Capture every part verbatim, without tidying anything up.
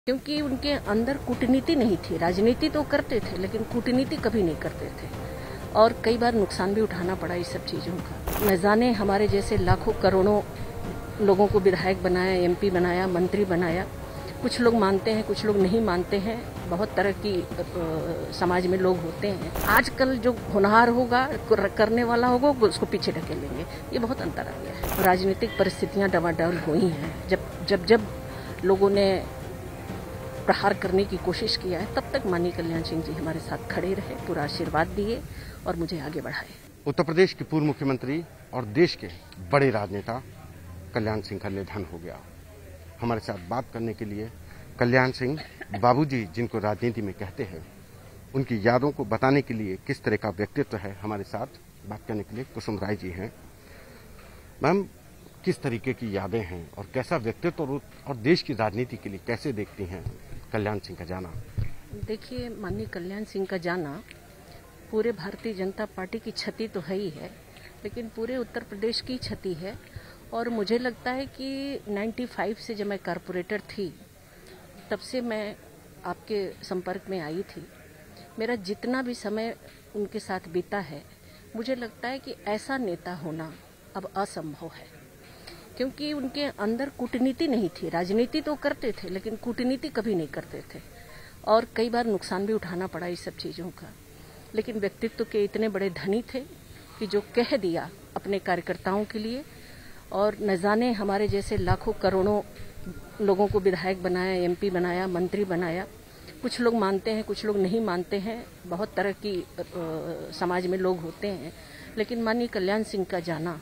क्योंकि उनके अंदर कूटनीति नहीं थी। राजनीति तो करते थे लेकिन कूटनीति कभी नहीं करते थे और कई बार नुकसान भी उठाना पड़ा इस सब चीज़ों का। न जाने हमारे जैसे लाखों करोड़ों लोगों को विधायक बनाया, एमपी बनाया, मंत्री बनाया। कुछ लोग मानते हैं, कुछ लोग नहीं मानते हैं। बहुत तरह की समाज में लोग होते हैं। आजकल जो होनहार होगा, करने वाला होगा, उसको पीछे ढकेलेंगे। ये बहुत अंतर आ गया है। राजनीतिक परिस्थितियां डवाडोल हुई हैं। जब जब जब लोगों ने प्रहार करने की कोशिश किया है, तब तक माननीय कल्याण सिंह जी हमारे साथ खड़े रहे, पूरा आशीर्वाद दिए और मुझे आगे बढ़ाए। उत्तर प्रदेश के पूर्व मुख्यमंत्री और देश के बड़े राजनेता कल्याण सिंह का निधन हो गया। हमारे साथ बात करने के लिए कल्याण सिंह बाबूजी, जिनको राजनीति में कहते हैं, उनकी यादों को बताने के लिए किस तरह का व्यक्तित्व है, हमारे साथ बात करने के लिए कुसुम राय जी हैं। मैम, किस तरीके की यादें हैं और कैसा व्यक्तित्व और, और देश की राजनीति के लिए कैसे देखती हैं कल्याण सिंह का जाना? देखिए, माननीय कल्याण सिंह का जाना पूरे भारतीय जनता पार्टी की क्षति तो है ही है, लेकिन पूरे उत्तर प्रदेश की क्षति है। और मुझे लगता है कि पचानवे से जब मैं कारपोरेटर थी, तब से मैं आपके संपर्क में आई थी। मेरा जितना भी समय उनके साथ बीता है, मुझे लगता है कि ऐसा नेता होना अब असंभव है, क्योंकि उनके अंदर कूटनीति नहीं थी। राजनीति तो करते थे लेकिन कूटनीति कभी नहीं करते थे और कई बार नुकसान भी उठाना पड़ा इस सब चीज़ों का। लेकिन व्यक्तित्व के इतने बड़े धनी थे कि जो कह दिया अपने कार्यकर्ताओं के लिए, और न जाने हमारे जैसे लाखों करोड़ों लोगों को विधायक बनाया, एमपी बनाया, मंत्री बनाया। कुछ लोग मानते हैं, कुछ लोग नहीं मानते हैं। बहुत तरह की आ, समाज में लोग होते हैं, लेकिन माननीय कल्याण सिंह का जाना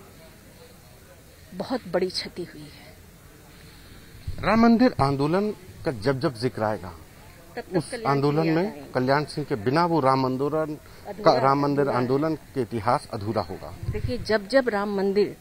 बहुत बड़ी क्षति हुई है। राम मंदिर आंदोलन का जब जब जिक्र आएगा, उस आंदोलन में कल्याण सिंह के बिना वो राम आंदोलन का राम मंदिर आंदोलन के इतिहास अधूरा होगा। देखिए, जब जब राम मंदिर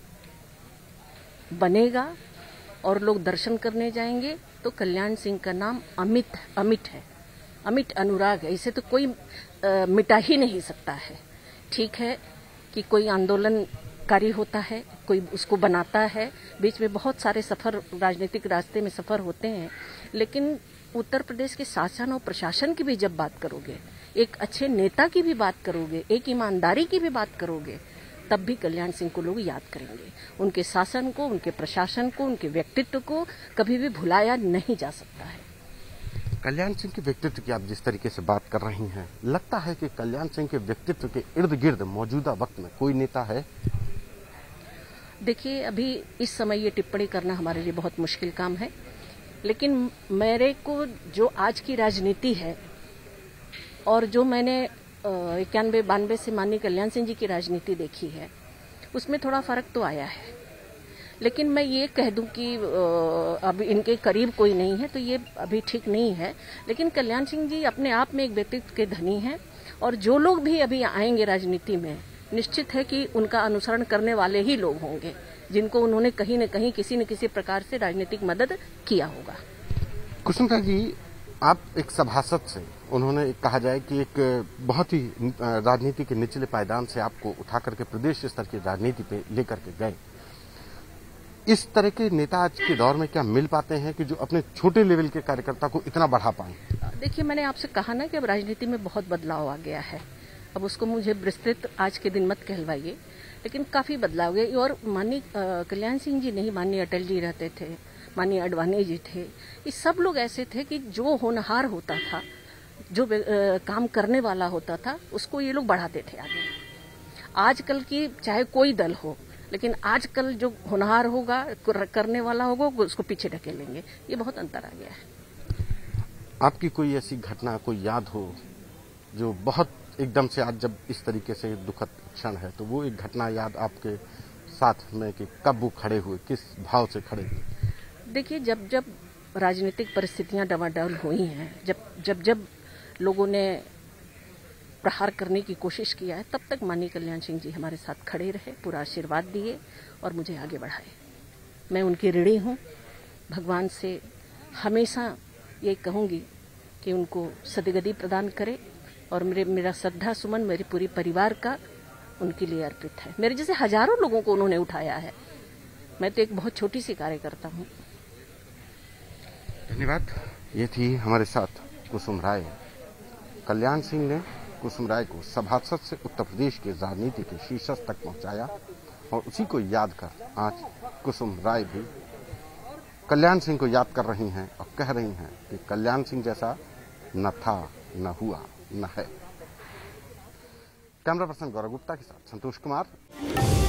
बनेगा और लोग दर्शन करने जाएंगे तो कल्याण सिंह का नाम अमित अमिट है, अमिट अनुराग है। इसे तो कोई आ, मिटा ही नहीं सकता है। ठीक है कि कोई आंदोलनकारी होता है, कोई उसको बनाता है, बीच में बहुत सारे सफर, राजनीतिक रास्ते में सफर होते हैं, लेकिन उत्तर प्रदेश के शासन और प्रशासन की भी जब बात करोगे, एक अच्छे नेता की भी बात करोगे, एक ईमानदारी की भी बात करोगे, तब भी कल्याण सिंह को लोग याद करेंगे। उनके शासन को, उनके प्रशासन को, उनके व्यक्तित्व को कभी भी भुलाया नहीं जा सकता है। कल्याण सिंह के व्यक्तित्व की आप जिस तरीके से बात कर रही हैं, लगता है कि कल्याण सिंह के व्यक्तित्व के इर्द गिर्द मौजूदा वक्त में कोई नेता है? देखिए, अभी इस समय ये टिप्पणी करना हमारे लिए बहुत मुश्किल काम है, लेकिन मेरे को जो आज की राजनीति है और जो मैंने इक्यानवे बानवे से माननीय कल्याण सिंह जी की राजनीति देखी है, उसमें थोड़ा फर्क तो आया है। लेकिन मैं ये कह दूं कि अब इनके करीब कोई नहीं है तो ये अभी ठीक नहीं है। लेकिन कल्याण सिंह जी अपने आप में एक व्यक्तित्व के धनी हैं और जो लोग भी अभी आएंगे राजनीति में, निश्चित है कि उनका अनुसरण करने वाले ही लोग होंगे, जिनको उन्होंने कहीं न कहीं किसी न किसी प्रकार से राजनीतिक मदद किया होगा। कुसुम जी, आप एक सभासद से, उन्होंने कहा जाए कि एक बहुत ही राजनीति के निचले पायदान से आपको उठा करके प्रदेश स्तर की राजनीति पे लेकर के गए। इस तरह के नेता आज के दौर में क्या मिल पाते हैं कि जो अपने छोटे लेवल के कार्यकर्ता को इतना बढ़ा पाए? देखिए, मैंने आपसे कहा ना कि अब राजनीति में बहुत बदलाव आ गया है। अब उसको मुझे विस्तृत आज के दिन मत कहलवाइए, लेकिन काफी बदलाव गए। और माननीय कल्याण सिंह जी नहीं, माननीय अटल जी रहते थे, माननीय अडवाणी जी थे, ये सब लोग ऐसे थे कि जो होनहार होता था, जो आ, काम करने वाला होता था, उसको ये लोग बढ़ाते थे आगे। आजकल की चाहे कोई दल हो, लेकिन आजकल जो होनहार होगा, करने वाला होगा, उसको पीछे ढकेलेंगे। ये बहुत अंतर आ गया है। आपकी कोई ऐसी घटना, कोई याद हो जो बहुत एकदम से आज जब इस तरीके से दुखद क्षण है, तो वो एक घटना याद आपके साथ में कि कब वो खड़े हुए, किस भाव से खड़े हुए? देखिए, जब जब राजनीतिक परिस्थितियां डवाडोल हुई हैं, जब जब जब लोगों ने प्रहार करने की कोशिश किया है, तब तक माननीय कल्याण सिंह जी हमारे साथ खड़े रहे, पूरा आशीर्वाद दिए और मुझे आगे बढ़ाए। मैं उनकी ऋणी हूँ। भगवान से हमेशा ये कहूँगी कि उनको सद्गति प्रदान करे और मेरे मेरा श्रद्धा सुमन मेरे पूरे परिवार का उनके लिए अर्पित है। मेरे जैसे हजारों लोगों को उन्होंने उठाया है। मैं तो एक बहुत छोटी सी कार्यकर्ता हूँ। धन्यवाद। ये थी हमारे साथ कुसुम राय। कल्याण सिंह ने कुसुम राय को सभासद से उत्तर प्रदेश के राजनीति के शीर्ष तक पहुंचाया और उसी को याद कर आज कुसुम राय भी कल्याण सिंह को याद कर रही हैं और कह रही हैं कि कल्याण सिंह जैसा न था, न हुआ, न है। कैमरा पर्सन गौरव गुप्ता के साथ संतोष कुमार।